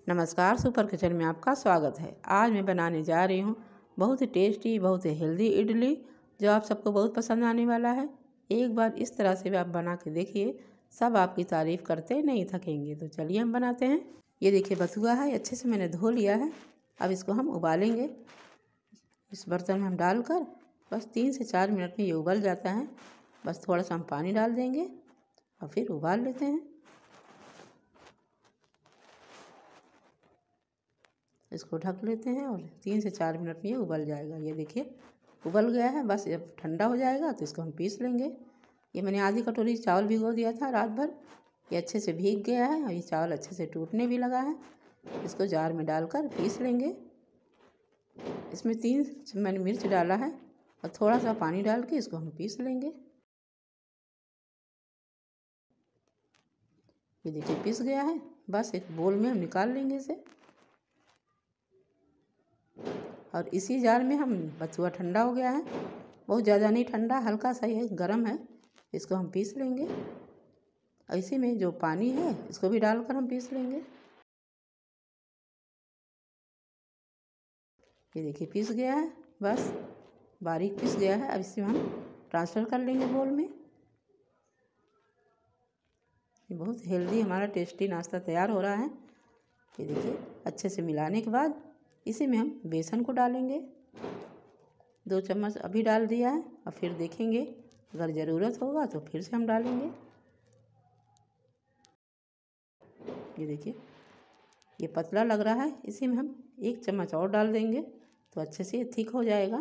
नमस्कार, super kitchen में आपका स्वागत है। आज मैं बनाने जा रही हूँ बहुत ही टेस्टी, बहुत ही हेल्दी इडली, जो आप सबको बहुत पसंद आने वाला है। एक बार इस तरह से भी आप बना के देखिए, सब आपकी तारीफ़ करते नहीं थकेंगे। तो चलिए हम बनाते हैं। ये देखिए बथुआ है, अच्छे से मैंने धो लिया है। अब इसको हम उबालेंगे। इस बर्तन में हम डालकर बस 3 से 4 मिनट में ये उबल जाता है। बस थोड़ा सा हम पानी डाल देंगे और फिर उबाल लेते हैं। इसको ढक लेते हैं और 3 से 4 मिनट में ये उबल जाएगा। ये देखिए उबल गया है। बस जब ठंडा हो जाएगा तो इसको हम पीस लेंगे। ये मैंने आधी कटोरी चावल भिगो दिया था रात भर। ये अच्छे से भीग गया है और ये चावल अच्छे से टूटने भी लगा है। इसको जार में डालकर पीस लेंगे। इसमें 3 मैंने मिर्च डाला है और थोड़ा सा पानी डाल के इसको हम पीस लेंगे। ये देखिए पीस गया है। बस एक बोल में हम निकाल लेंगे इसे। और इसी जार में हम बथुआ ठंडा हो गया है, बहुत ज़्यादा नहीं ठंडा, हल्का सा ही गर्म है। इसको हम पीस लेंगे और इसी में जो पानी है इसको भी डालकर हम पीस लेंगे। ये देखिए पीस गया है, बस बारीक पीस गया है। अब इसे हम ट्रांसफ़र कर लेंगे बोल में। ये बहुत हेल्दी हमारा टेस्टी नाश्ता तैयार हो रहा है। ये देखिए अच्छे से मिलाने के बाद इसी में हम बेसन को डालेंगे। 2 चम्मच अभी डाल दिया है और फिर देखेंगे, अगर ज़रूरत होगा तो फिर से हम डालेंगे। ये देखिए ये पतला लग रहा है, इसी में हम 1 चम्मच और डाल देंगे तो अच्छे से ये थिक हो जाएगा।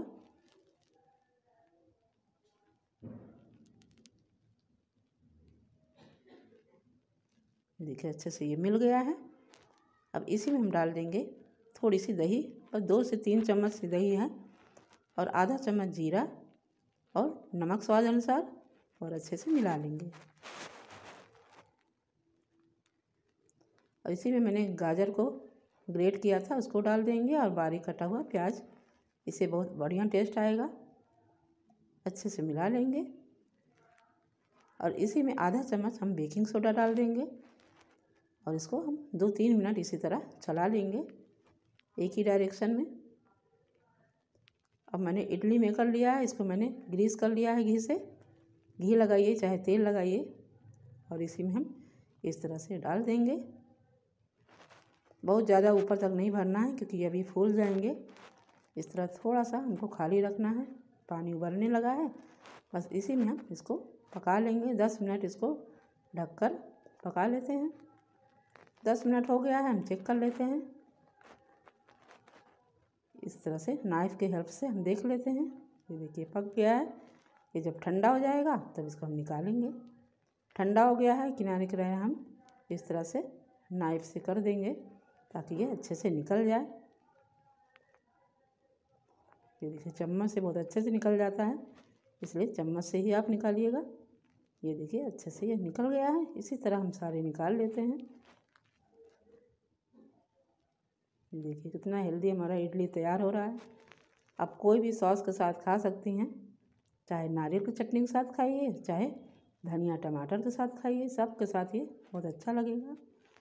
देखिए अच्छे से ये मिल गया है। अब इसी में हम डाल देंगे थोड़ी सी दही, बस 2 से 3 चम्मच सी दही है, और आधा चम्मच जीरा और नमक स्वाद अनुसार, और अच्छे से मिला लेंगे। और इसी में मैंने गाजर को ग्रेट किया था उसको डाल देंगे और बारीक कटा हुआ प्याज। इससे बहुत बढ़िया टेस्ट आएगा। अच्छे से मिला लेंगे और इसी में आधा चम्मच हम बेकिंग सोडा डाल देंगे और इसको हम 2-3 मिनट इसी तरह चला लेंगे एक ही डायरेक्शन में। अब मैंने इडली मेकर लिया है, इसको मैंने ग्रीस कर लिया है घी से। घी लगाइए चाहे तेल लगाइए और इसी में हम इस तरह से डाल देंगे। बहुत ज़्यादा ऊपर तक नहीं भरना है क्योंकि ये अभी फूल जाएंगे। इस तरह थोड़ा सा हमको खाली रखना है। पानी उबलने लगा है, बस इसी में हम इसको पका लेंगे। 10 मिनट इसको ढककर पका लेते हैं। 10 मिनट हो गया है, हम चेक कर लेते हैं। इस तरह से नाइफ़ के हेल्प से हम देख लेते हैं। ये देखिए पक गया है। ये जब ठंडा हो जाएगा तब इसको हम निकालेंगे। ठंडा हो गया है, किनारे किनारे हम इस तरह से नाइफ़ से कर देंगे ताकि ये अच्छे से निकल जाए। ये देखिए चम्मच से बहुत अच्छे से निकल जाता है, इसलिए चम्मच से ही आप निकालिएगा। ये देखिए अच्छे से ये निकल गया है। इसी तरह हम सारे निकाल लेते हैं। देखिए कितना हेल्दी हमारा इडली तैयार हो रहा है। आप कोई भी सॉस के साथ खा सकती हैं, चाहे नारियल की चटनी के साथ खाइए, चाहे धनिया टमाटर के साथ खाइए, सब के साथ ये बहुत अच्छा लगेगा।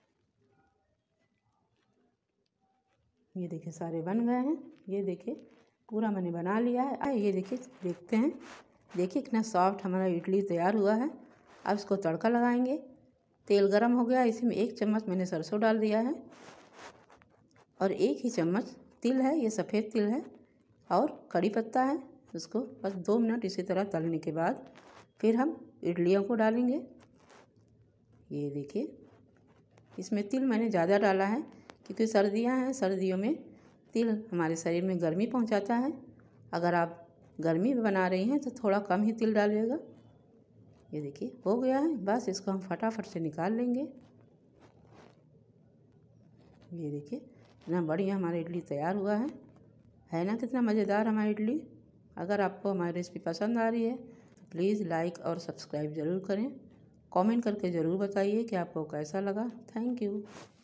ये देखिए सारे बन गए हैं। ये देखिए पूरा मैंने बना लिया है। ये देखिए देखते हैं, देखिए कितना सॉफ्ट हमारा इडली तैयार हुआ है। अब इसको तड़का लगाएंगे। तेल गरम हो गया, इसी में 1 चम्मच मैंने सरसों डाल दिया है और 1 ही चम्मच तिल है, ये सफ़ेद तिल है, और कड़ी पत्ता है। उसको बस 2 मिनट इसी तरह तलने के बाद फिर हम इडलियों को डालेंगे। ये देखिए इसमें तिल मैंने ज़्यादा डाला है क्योंकि सर्दियां हैं, सर्दियों में तिल हमारे शरीर में गर्मी पहुंचाता है। अगर आप गर्मी में बना रही हैं तो थोड़ा कम ही तिल डालिएगा। ये देखिए हो गया है, बस इसको हम फटाफट से निकाल लेंगे। ये देखिए कितना बढ़िया हमारा इडली तैयार हुआ है ना, कितना मज़ेदार हमारी इडली। अगर आपको हमारी रेसिपी पसंद आ रही है तो प्लीज़ लाइक और सब्सक्राइब ज़रूर करें। कमेंट करके ज़रूर बताइए कि आपको कैसा लगा। Thank you.